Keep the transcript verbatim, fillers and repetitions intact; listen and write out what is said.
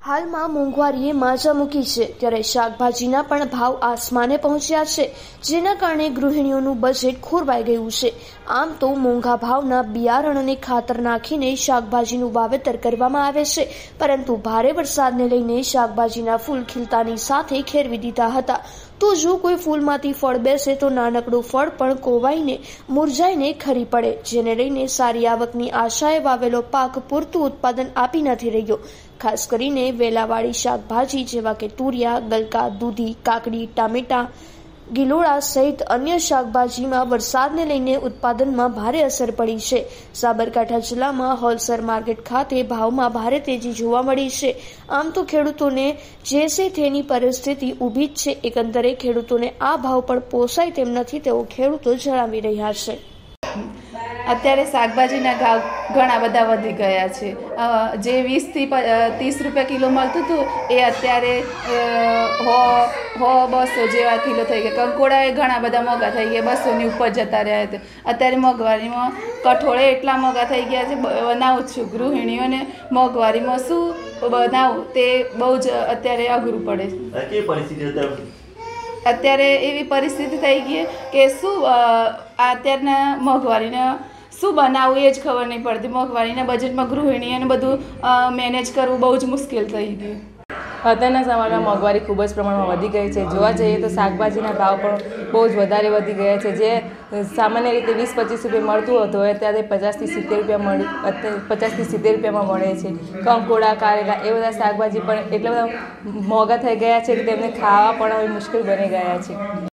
હાલમાં મોંઘવારીએ માજા મૂકી છે ત્યારે શાકભાજીના પણ ભાવ આસમાને પહોંચ્યા છે, જેના કારણે ગૃહિણીઓનું બજેટ ખોરવાઈ ગયું છે। આમ તો મોંઘા ભાવના બિયારણ અને ખાતર નાખીને શાકભાજીનું વાવેતર કરવામાં આવે છે, પરંતુ ભારે વરસાદને લઈને શાકભાજીના ફૂલ ખીલતાની સાથે ખેરવી દીધા હતા। તો જો કોઈ ફૂલમાંથી ફળ બેસે તો નાનકડું ફળ પણ કોવાઈને મુરઝાઈને ખરી પડે, જેને લઈને સારી આવકની આશાએ વાવેલો પાક પૂરતું ઉત્પાદન આપી નથી રહ્યો। ખાસ કરીને વેલાવાળી શાકભાજી જેવા કે તુરિયા, ગલકા, દૂધી, કાકડી, ટામેટા, ગિલોળા સહિત અન્ય શાકભાજીમાં વરસાદને લઈને ઉત્પાદનમાં ભારે અસર પડી છે। સાબરકાંઠા જિલ્લામાં હોલસેલ માર્કેટ ખાતે ભાવમાં ભારે તેજી જોવા મળી છે। આમ તો ખેડૂતોને જે છે તેની પરિસ્થિતિ ઊભી જ છે। એકંદરે ખેડૂતોને આ ભાવ પણ પોસાય તેમ નથી તેવું ખેડૂતો જણાવી રહ્યા છે। અત્યારે શાકભાજીના ભાવ ઘણા બધા વધી ગયા છે। જે વીસથી ત્રીસ રૂપિયા કિલો મળતું હતું એ અત્યારે હો હો બસો જેવા કિલો થઈ ગયા। કંકોડા એ ઘણા બધા મોંઘા થઈ ગયા, બસોની ઉપર જતા રહ્યા હતા। અત્યારે મોંઘવારીમાં કઠોળે એટલા મોંઘા થઈ ગયા છે, બનાવું છું ગૃહિણીઓને મોંઘવારીમાં શું બનાવું તે બહુ જ અત્યારે અઘરું પડે છે। અત્યારે એવી પરિસ્થિતિ થઈ ગઈ કે શું અત્યારના મોંઘવારીને શું બનાવવું એ જ ખબર નહીં પડતી। મોંઘવારીના બજેટમાં ગૃહિણીઓને બધું મેનેજ કરવું બહુ જ મુશ્કેલ થઈ ગયું। અત્યારના સમયમાં મોંઘવારી ખૂબ જ પ્રમાણમાં વધી ગઈ છે। જોવા જઈએ તો શાકભાજીના ભાવ પણ બહુ જ વધારે વધી ગયા છે। જે સામાન્ય રીતે વીસ પચીસ રૂપિયા મળતું હતું હોય ત્યારે પચાસથી સિત્તેર રૂપિયા મળી અત્યારે પચાસથી સિત્તેર રૂપિયામાં મળે છે। કંકોડા, કારેલા એ બધા શાકભાજી પણ એટલા બધા મોંઘા થઈ ગયા છે કે તેમને ખાવા પણ હવે મુશ્કેલ બની ગયા છે।